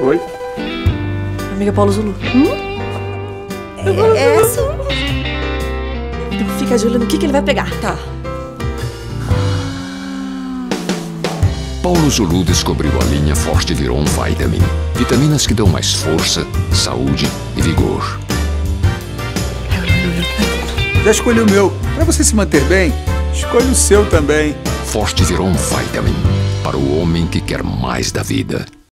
Oi? Amiga Paulo Zulu. É essa? Então fica de olho no que ele vai pegar. Tá. Paulo Zulu descobriu a linha Forte Viron Vitamin. Vitaminas que dão mais força, saúde e vigor. Já escolhi o meu. Para você se manter bem, escolha o seu também. Forte Viron Vitamin. Para o homem que quer mais da vida.